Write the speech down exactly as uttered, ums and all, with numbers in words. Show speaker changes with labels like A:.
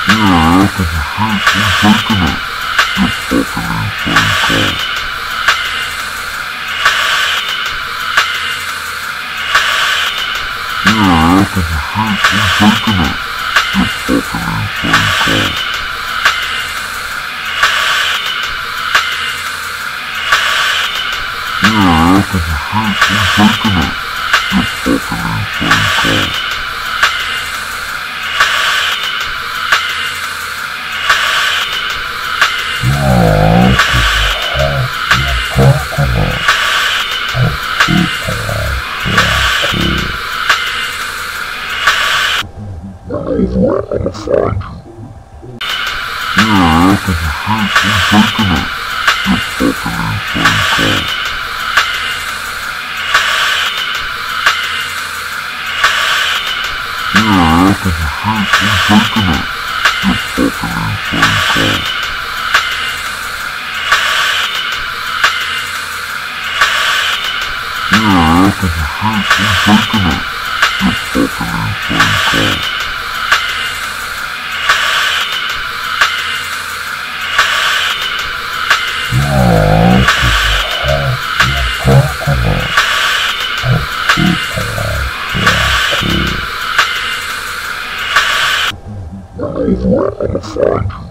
A: Yeah, after the hit, I'm taking it. You fucking insane car. Yeah, after the hit, I'm taking it. You fucking insane car. Yeah, after the hit, I'm taking it. You fucking insane car. Where I'm gonna find you. Yeah, after the hit, I'm taking it. You fucking insane car. Yeah, after the hit, I'm taking it. You fucking insane car. Yeah, after the hit, I'm taking it. You fucking insane car. Where I'm gonna find you.